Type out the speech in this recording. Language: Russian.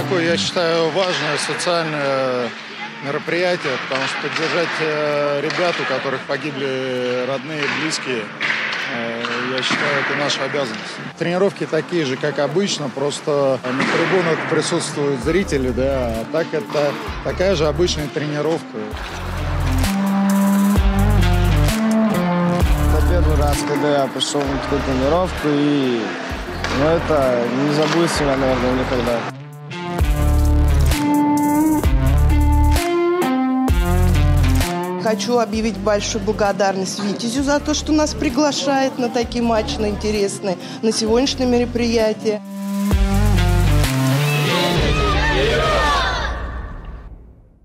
тренировку, я считаю, важное социальное мероприятие, потому что поддержать ребят, у которых погибли родные, близкие, я считаю, это наша обязанность. Тренировки такие же, как обычно, просто на трибунах присутствуют зрители, да, а так это такая же обычная тренировка. Это первый раз, когда я пришел на такую тренировку, и это не забудется, наверное, никогда. Хочу объявить большую благодарность Витязю за то, что нас приглашает на такие матчи, на интересные, на сегодняшнее мероприятие.